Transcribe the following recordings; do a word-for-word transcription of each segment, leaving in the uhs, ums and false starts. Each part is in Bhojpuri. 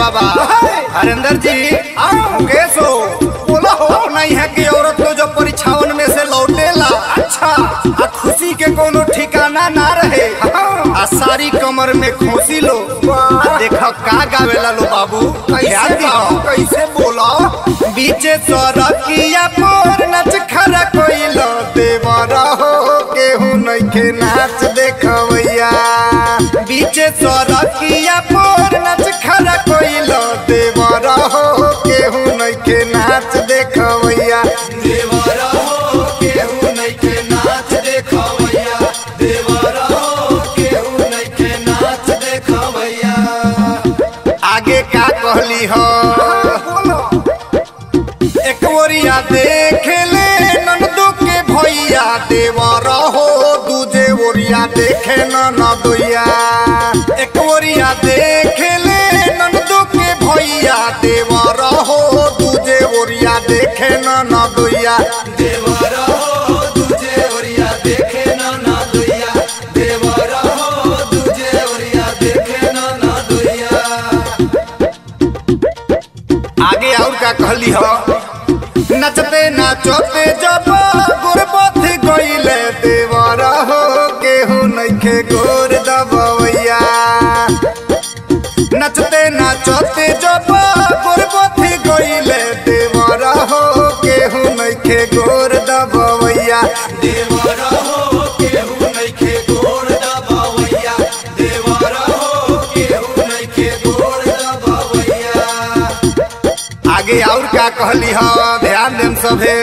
बाबा। हरेंद्र जी मुकेश हो बोला हो नहीं है कि औरत को जो परीक्षावन में से लौटेला अच्छा आ खुशी के कोनो ठिकाना ना रहे आ सारी कमर में खोसी लो देखो का गावेला लो बाबू कैसे कैसे बोला बीचे सड़किया पर नच खरा कोइलो देवरा हो केहू नहीं के नाच देखवैया बीचे सड़किया पर नच खरा कोइलो देवरा हो केहू नहीं के नाच देखवैया देवरा हो केहू नहीं के नाच देखवैया देवरा हो केहू नहीं के नाच देखवैया। आगे का कहली हो एक ओरिया देख ले ननदू के भैया देवरा हो दूजे ओरिया देखे ननदुया एक ओरिया देख ले ननदू के भैया देवरा हो दूजे ओरिया देखे ननदुया देवरा हो दूजे ओरिया देखे ननदुया देवरा हो दूजे ओरिया देखे ननदुया। आगे और का कहली हो नचते नाचते जब गुरबत गइले देवरा हो केहू नइखे गोर दबवैया नचते नाचते जब गुरबत गइले देवरा हो केहू नइखे गोर दबवैया देवरा हो केहू नइखे गोर दबवैया देवरा हो केहू नइखे गोर दबवैया। आगे और का कहली हो ध्यान देम सभे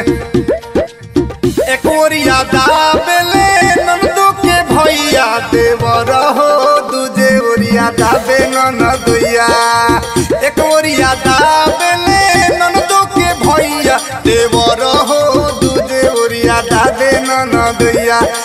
एक ओरिया दाबेले ननदू के भैया देवरा हो दूजे ओरिया दाबे ननदुया एक ओरिया दाबेले ननदू के भैया देवरा हो दूजे ओरिया दाबे ननदुया